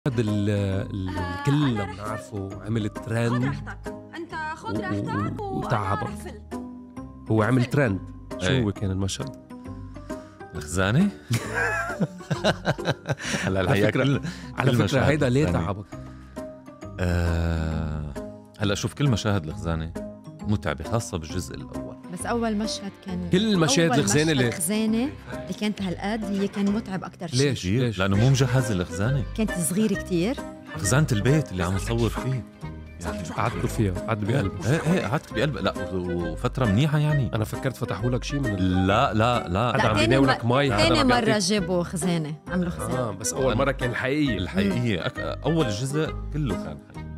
هذا الكل بنعرفه عمل ترند. انت خذ راحتك وتعبك. هو عمل ترند. شو هو كان المشهد؟ الخزانة؟ هلا الحقيقة على فكرة هيدا ليه تعبك؟ هلا شوف كل مشاهد الخزانة متعبة خاصة بالجزء الأول. بس أول مشهد كان كل مشاهد الخزانة اللي كانت هالقد هي كان متعب أكتر شيء. ليش؟ لأنه مو مجهز الخزانة، كانت صغيرة كتير. خزانة البيت اللي عم نصور فيه يعني قعدتوا فيها، قعدت بقلب. ايه قعدت بقلب. لا وفترة منيحة يعني. أنا فكرت فتحوا لك شيء من لا عم بيناولك مي. ثاني مرة جابوا خزانة، عملوا خزانة. بس أول مرة كان الحقيقية. أول جزء كله كان حقيقي.